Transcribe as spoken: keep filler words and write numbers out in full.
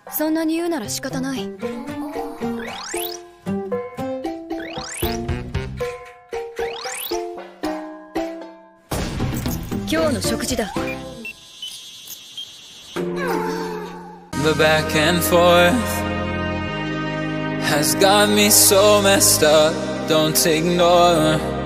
そんなに言うなら仕方ない。今日の食事だ。 The back and forth has got me so messed up. Don't ignore